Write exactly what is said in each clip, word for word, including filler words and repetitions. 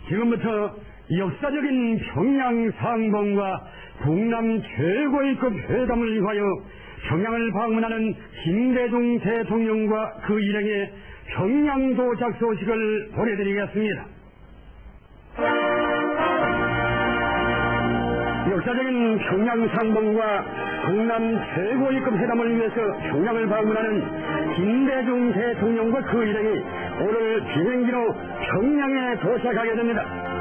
지금부터 역사적인 평양 상봉과 북남 최고위급 회담을 위하여 평양을 방문하는 김대중 대통령과 그 일행의 평양 도착 소식을 보내드리겠습니다. 역사적인 평양 상봉과 북남 최고위급 회담을 위해서 평양을 방문하는 김대중 대통령과 그 일행이 오늘 비행기로 평양에 도착하게 됩니다.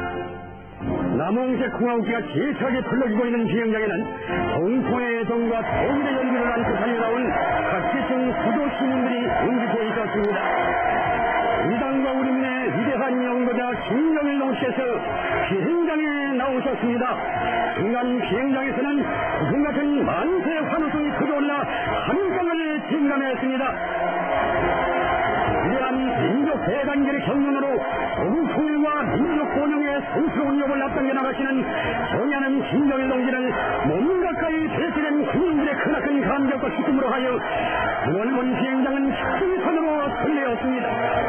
남홍색 공화국기가 재차게 풀러지고 있는 비행장에는 동포의 정과 독일의 연기를 안고 달려나온 각지층 수도 시민들이 응집해 있었습니다. 이 당과 우리민의 위대한 영도자 김정일동 씨께서 비행장에 나오셨습니다. 순간 비행장에서는 구름 같은 만세 환호성이 크게올라 한강을 진감했습니다. 위대한 민족 대단계의 경륜으로 조국 통일과 민족 번영의 성스러운 역을 앞당겨 나가시는 정의하는 김정일 동지를 몸 가까이 배치된 국민들의 크나큰 감격과 기쁨으로 하여 넓은 비행장은 승선으로 설레었습니다.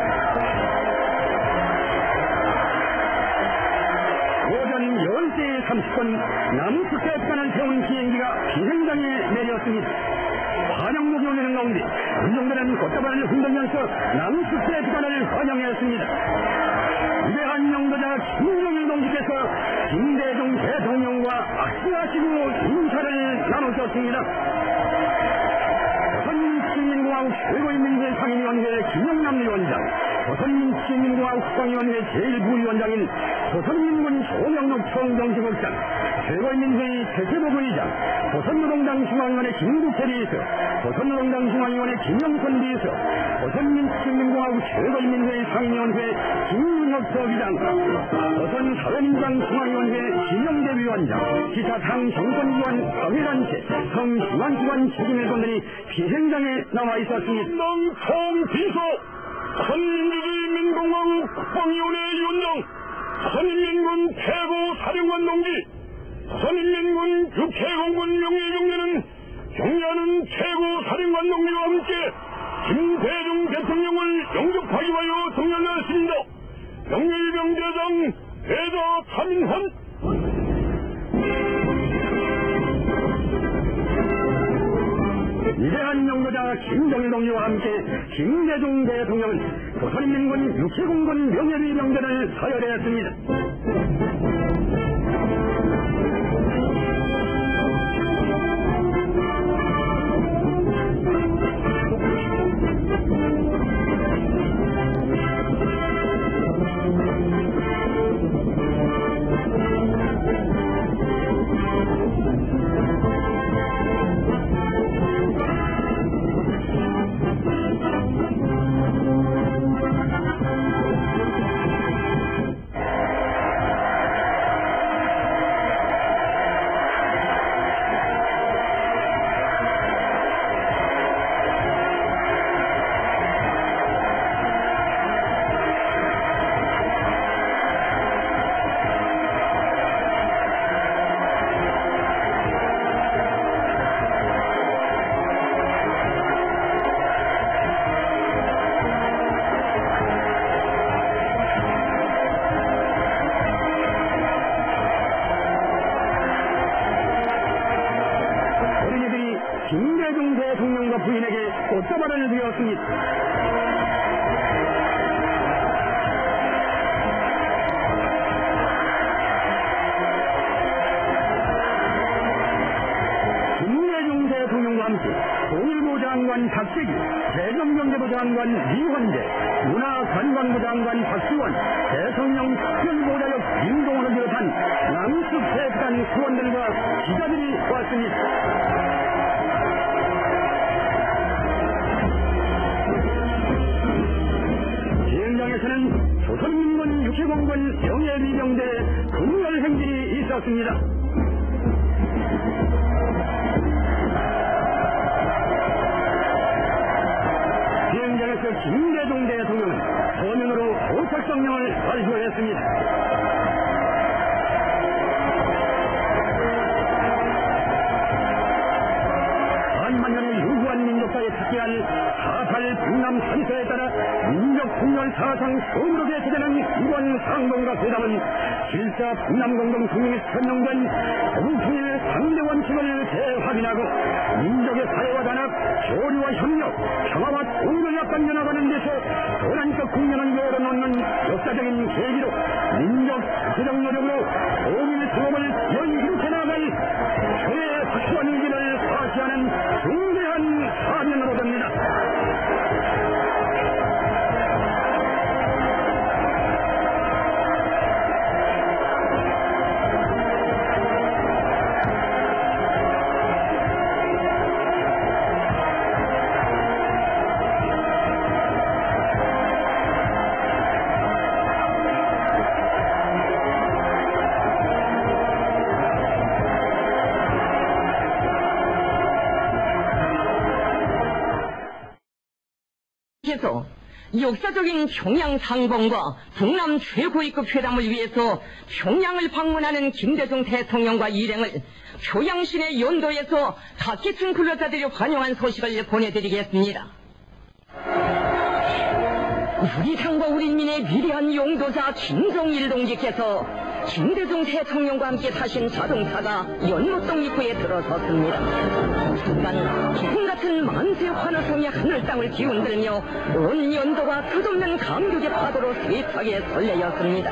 오전 열 시 삼십 분 남수태간을 태운 비행기가 비행장에 내렸습니다. 환영목이 올리는 가운데 운동들은 꽃다발을 흔들면서 남수태간을 환영했습니다. 위대한 영도자 김정일 동지께서 김대중 대통령과 악수하시고 인사를 나누셨습니다. 조선민주주의인민공화국 최고인민회 상임위원회 김영남 위원장, 조선민주주의인민공화국 국방위원회 제일 부위원장인 조선민군 조명록 총정치국장, 최고인민회의 최태복 의장, 조선노동당 중앙위원회 김국태 비서, 조선노동당 중앙위원회 김영선 비서, 조선민주주의인민공화국 최고인민회의 상임위원회 김윤혁 서기장, 조선사회민주당 중앙위원회 김영대 위원장, 기타 상정권기관 사회단체, 성중앙기관 책임일본들이 비행장에 나와 있었습니다. 총비서, 조선민주주의인민공화국 국방위원회 위원장, 조선인민군 최고사령관 동지, 조선인민군 육해공군 명예경례는 경례하는 최고사령관 동지와 함께 김대중 대통령을 영접하기 위하여 동행하였습니다. 명예병대장 대자 차민환. 위대한 영도자 김정일 동지와 함께 김대중 대통령은 조선인민군 육해공군 명예리 명단을 서열했습니다. 김대중 대통령과 부인에게 꽃다발을 드렸습니다. 김대중 대통령과 함께 통일부 장관 박재기, 대전경제부 장관 이원재, 문화관광부 장관 박지원, 대통령 특별보좌역 임동원을 비롯한 남수태간 수원들과 기자들이 왔습니다. 비행장에서는 조선민군 육해공군 영예비병대 금멸 행진이 있었습니다. 비행장에서 김대중 대통령은 서면으로 도착성명을 발표했습니다. 만년의 유구한 민족사에 특기할 사팔 북남 산서에 따라 민족 통렬 사상 처음으로 개최되는 이번 상봉과 회담은 실사 북남공동성명에 선정된 조국통일 삼대 원칙을 재확인하고 민족의 사회와 단합, 교류와 협력, 평화와 통일을 약간연합하는 데서 도란적 국면을 열어놓는 역사적인 계기로 민족 자체적 노력으로 통일 통합을 연기롭게 나아갈 저의 확실한 의지를 사시하는 중대한 사명으로 됩니다. 그래서 역사적인 평양 상봉과 북남 최고위급 회담을 위해서 평양을 방문하는 김대중 대통령과 일행을 표양신의 연도에서 각계층 근로자들이 환영한 소식을 보내드리겠습니다. 우리 당과 우리 민의 위대한 용도자 김정일 동지께서 김대중 대통령과 함께 타신 자동차가 연못동 입구에 들어섰습니다. 순간 기분 같은 만세 환호성이 하늘 땅을 뒤흔들며 온 연도가 끝없는 감격의 파도로 세차게 설레었습니다.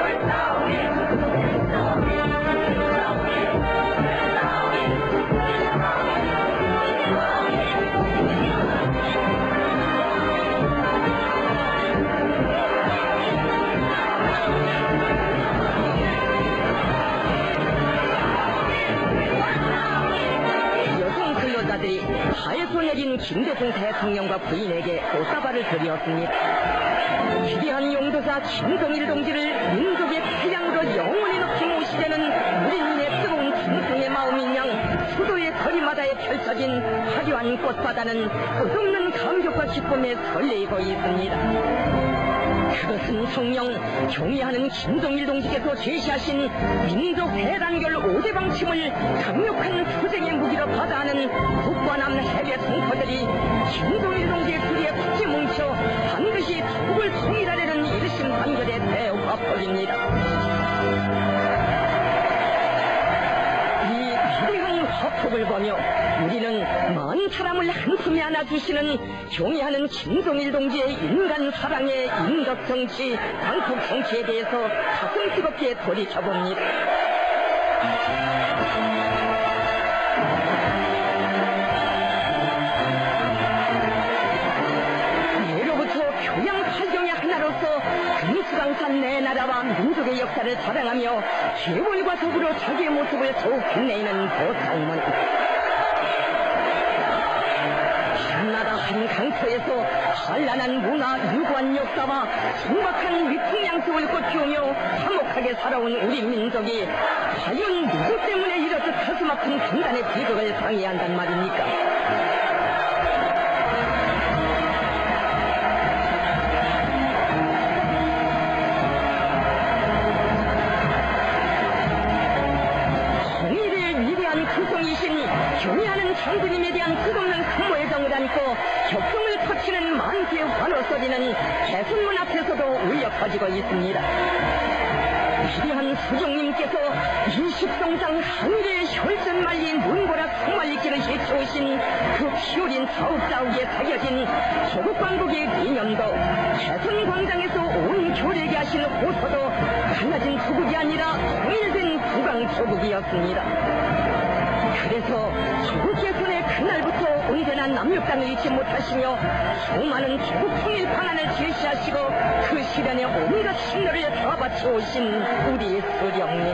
하에서 내린 김대중 대통령과 부인에게 꽃다발을 드렸습니다. 위대한 용도자 김정일 동지를 민족의 태양으로 영원히 높이 모시려는 우리 민의 뜨거운 충성의 마음인 양 수도의 거리마다에 펼쳐진 화려한 꽃바다는 끝없는 감격과 기쁨에 설레이고 있습니다. 그것은 성령 경의하는 김정일 동지께서 제시하신 민족 대단결 오대 방침을 강력한 투쟁의 무기로 받아하는 북과 남 해외 동포들이 김정일 동지의 둘에 굳게 뭉쳐 반드시 조국을 통일하려는 일심단결의 대화법입니다. 이 위대한 화법을 보며 우리는 많은 사람을 한 품에 안아주시는 경의하는 김정일 동지의 인간 사랑의 인덕 정치, 강국 정치에 대해서 가슴 뜨겁게 돌이켜봅니다. 예로부터 교양 팔경의 하나로서 금수강산 내 나라와 민족의 역사를 자랑하며 개월과 더불어 자기의 모습을 더욱 빛내는 보상문. 한나라 한 강토에서 찬란한 문화, 유구한 역사와 순박한 위풍양속을 꽃피우며 화목하게 살아온 우리 민족이 과연 누구 때문에 이렇게 가슴 아픈 분단의 비극을 방해한단 말입니까? 경의하는 장군님에 대한 끝없는 큰모의 정을 안고 격정을 터치는 만세의 환호 소리는 개선문 앞에서도 울려 퍼지고 있습니다. 위대한 수종님께서 이십성장 하늘의 혈전 말린 문고락 송말리길을 헤쳐오신 그 피어린 자욱자욱에 새겨진 조국광국의 기념도, 개선광장에서 온 교례게 하신 호소도 갈라진 조국이 아니라 통일된 부강조국이었습니다. 그래서 조국 개선의 그날부터 언제나 남육당을 잊지 못하시며 수많은 조국 통일 방안을 제시하시고 그 실현에 온갖 신노를 다 바쳐오신 우리 수령님.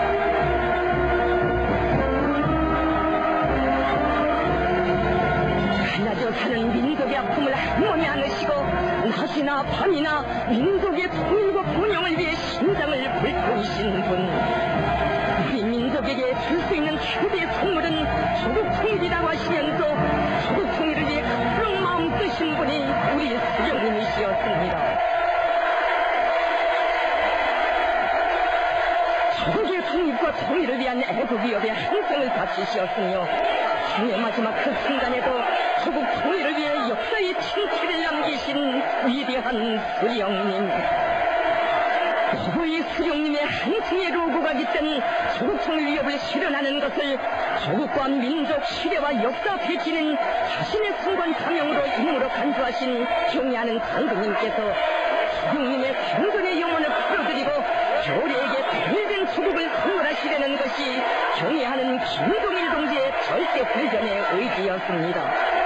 갈라져 사는 민족의 아픔을 한몸에 안으시고 낮이나 밤이나 민족의 통일과 번영을 위해 심장을 불태우신 분. 우리 민족에게 줄 수 있는 최대의 선물은 조국 통일이라고 하시면서 조국 통일을 위해 그런 마음 뜨신 분이 우리 수령님이시었습니다. 조국의 통일과 통일을 위한 애국위협의 한생을 바치시었으며 생의 마지막 그 순간에도 조국 통일을 위해 역사의 칭태를 남기신 위대한 수령님. 고도의 수령님의 한층의 로고가 깃든 조국통일 위협을 실현하는 것을 조국과 민족 시대와 역사 배치는 자신의 순간 사명으로 임무로 간주하신 경애하는 장군님께서 수령님의 생존의 영혼을 풀어드리고 교리에게 통일된 조국을 선물하시려는 것이 경애하는 김동일 동지의 절대 불변의 의지였습니다.